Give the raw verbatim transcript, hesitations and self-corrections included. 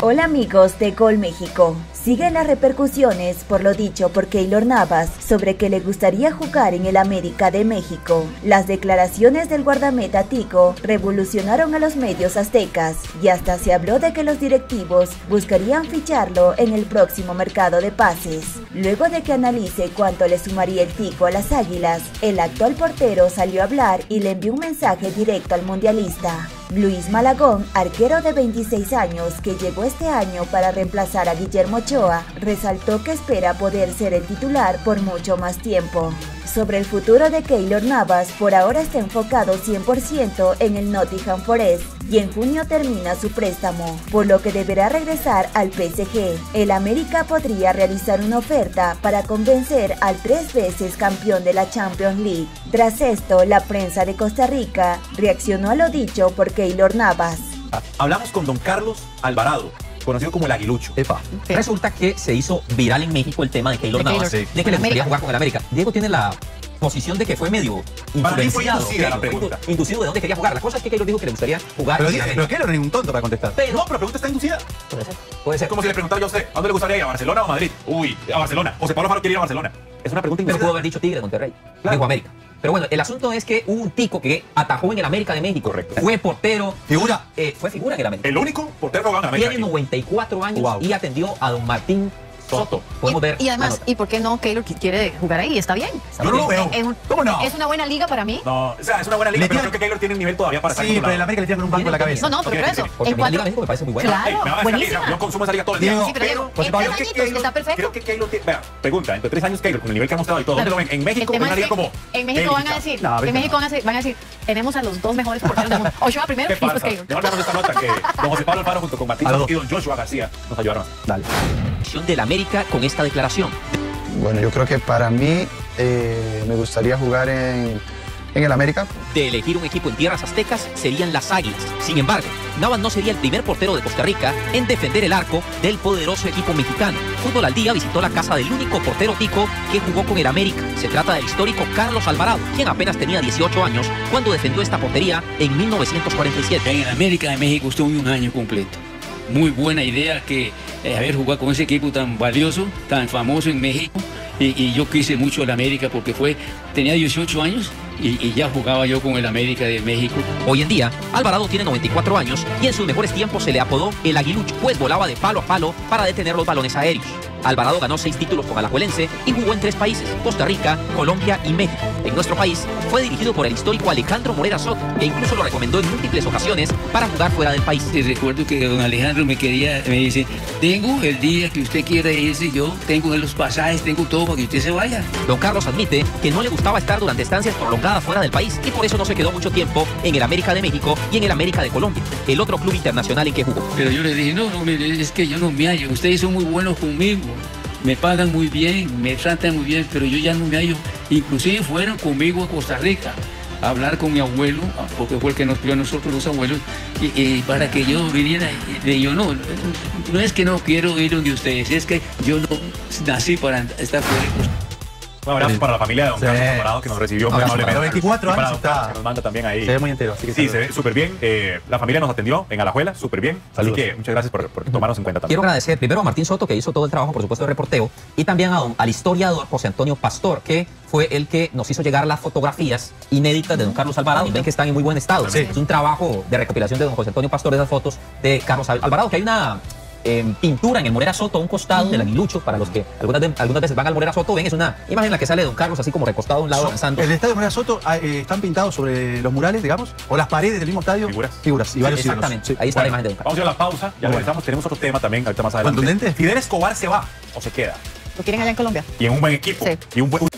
Hola amigos de Gol México. Siguen las repercusiones por lo dicho por Keylor Navas sobre que le gustaría jugar en el América de México. Las declaraciones del guardameta tico revolucionaron a los medios aztecas y hasta se habló de que los directivos buscarían ficharlo en el próximo mercado de pases. Luego de que analice cuánto le sumaría el tico a las Águilas, el actual portero salió a hablar y le envió un mensaje directo al mundialista. Luis Malagón, arquero de veintiséis años que llegó este año para reemplazar a Guillermo Ochoa, resaltó que espera poder ser el titular por mucho más tiempo. Sobre el futuro de Keylor Navas, por ahora está enfocado cien por ciento en el Nottingham Forest y en junio termina su préstamo, por lo que deberá regresar al P S G. El América podría realizar una oferta para convencer al tres veces campeón de la Champions League. Tras esto, la prensa de Costa Rica reaccionó a lo dicho por Keylor Navas. Hablamos con don Carlos Alvarado, conocido como el Aguilucho. Epa. Resulta que se hizo viral en México el tema de Keylor Navas, sí, de que le gustaría jugar con el América. Diego tiene la posición de que fue medio Para mí fue influenciado, inducida la pregunta. inducido de dónde quería jugar. La cosa es que Keylor dijo que le gustaría jugar. Pero, pero Keylor no es un tonto para contestar. Pero, no, pero la pregunta está inducida. Puede ser. Puede ser. Es como si le preguntara yo a usted, ¿a dónde le gustaría ir? ¿A Barcelona o a Madrid? Uy, a Barcelona. José Pablo Alfaro quiere ir a Barcelona. Es una pregunta Pero inducida. pudo haber dicho Tigre de Monterrey. Claro. Dijo América. Pero bueno, el asunto es que hubo un tico que atajó en el América de México. Correcto. Fue portero. Figura. Eh, fue figura en el América. El único portero que jugaba en América. Tiene noventa y cuatro años Wow. y atendió a don Martín Soto. Podemos y, ver. y además, ¿y por qué no Keylor quiere jugar ahí? Está bien. Yo no lo veo. Es, un- ¿Cómo no? es una buena liga para mí. No, o sea, es una buena liga, Le pero tiran- creo que Keylor tiene el nivel todavía para estar Sí, pero titulado. el América le tiene con un banco en la cabeza. No, no, pero Ok, por eso. ok, Porque En la Liga cuatro- México me parece muy buena. Claro, Ey, me va a dejar buenísima. ir, yo consumo esa liga todo el día. Diego, Sí, pero Diego, José en Pablo, tres ¿qué añitos Keylor- está perfecto. Creo que Keylor tiene... Vea, pregunta, entre tres años Keylor, con el nivel que ha mostrado y todo, ¿dónde lo ven? En México, El en tema una es liga que como... en México van a élite. decir, No, en ahorita México no. van a decir, van a decir, tenemos a los dos mejores porteros del mundo. Ochoa primero ¿Qué y después pasa? Keylor. Ya guardamos esta nota que don José Pablo Alfaro junto con Martín A los Soto y don Joshua García nos ayudaron. Dale. Del América con esta declaración. Bueno, yo creo que para mí eh, me gustaría jugar en, en el América. De elegir un equipo en tierras aztecas serían las Águilas. Sin embargo, Navas no sería el primer portero de Costa Rica en defender el arco del poderoso equipo mexicano. Fútbol al Día visitó la casa del único portero tico que jugó con el América. Se trata del histórico Carlos Alvarado, quien apenas tenía dieciocho años cuando defendió esta portería en mil novecientos cuarenta y siete. En el América de México estuve un año completo. Muy buena idea que eh, haber jugado con ese equipo tan valioso, tan famoso en México. Y, y yo quise mucho el América porque fue, tenía dieciocho años y, y ya jugaba yo con el América de México. Hoy en día, Alvarado tiene noventa y cuatro años y en sus mejores tiempos se le apodó el Aguilucho, pues volaba de palo a palo para detener los balones aéreos. Alvarado ganó seis títulos con Alajuelense y jugó en tres países, Costa Rica, Colombia y México. En nuestro país, fue dirigido por el histórico Alejandro Morera Soto, que incluso lo recomendó en múltiples ocasiones para jugar fuera del país. Y recuerdo que don Alejandro me quería, me dice, tengo el día que usted quiera irse, yo tengo los pasajes, tengo todo para que usted se vaya. Don Carlos admite que no le gustaba estar durante estancias prolongadas fuera del país y por eso no se quedó mucho tiempo en el América de México y en el América de Colombia, el otro club internacional en que jugó. Pero yo le dije, no, no, mire, es que yo no me hallo, ustedes son muy buenos conmigo, me pagan muy bien, me tratan muy bien, pero yo ya no me hallo. Inclusive fueron conmigo a Costa Rica a hablar con mi abuelo, porque fue el que nos crió a nosotros los abuelos, y, y para que yo viniera, y yo no, no es que no quiero ir donde ustedes, es que yo no nací para estar fuera de Costa Rica. Un abrazo para la familia de don Sí. Carlos Alvarado que nos recibió muy Abrazo amablemente. para veinticuatro Y para años don Carlos, está- que nos manda también ahí. Se ve muy entero, así que Sí, saludos. se ve súper bien. Eh, la familia nos atendió en Alajuela, súper bien. Saludos. Así que muchas gracias por, por tomarnos en cuenta también. Quiero agradecer primero a Martín Soto, que hizo todo el trabajo, por supuesto, de reporteo, y también a don- al historiador José Antonio Pastor, que fue el que nos hizo llegar las fotografías inéditas de don Carlos Alvarado. Y ven que están en muy buen estado. Sí. Es un trabajo de recopilación de don José Antonio Pastor de esas fotos de Carlos Al- Alvarado, que hay una eh, pintura en el Morera Soto a un costado del Aguilucho. Para los que algunas, de- algunas veces van al Morera Soto, ven, es una imagen en la que sale don Carlos así como recostado a un lado avanzando. El estadio Morera Soto ah, eh, están pintados sobre los murales, digamos, o las paredes del mismo estadio. Figuras. Figuras y varios ídolos. Exactamente, Sí. ahí está Bueno, la imagen de don Carlos. vamos a ir a la pausa, ya Bueno. regresamos. Tenemos otro tema también, ahorita más adelante. ¿Contundente? ¿Fidel Escobar se va o se queda? ¿Lo quieren allá en Colombia? Y en un buen equipo. Sí. Y un buen...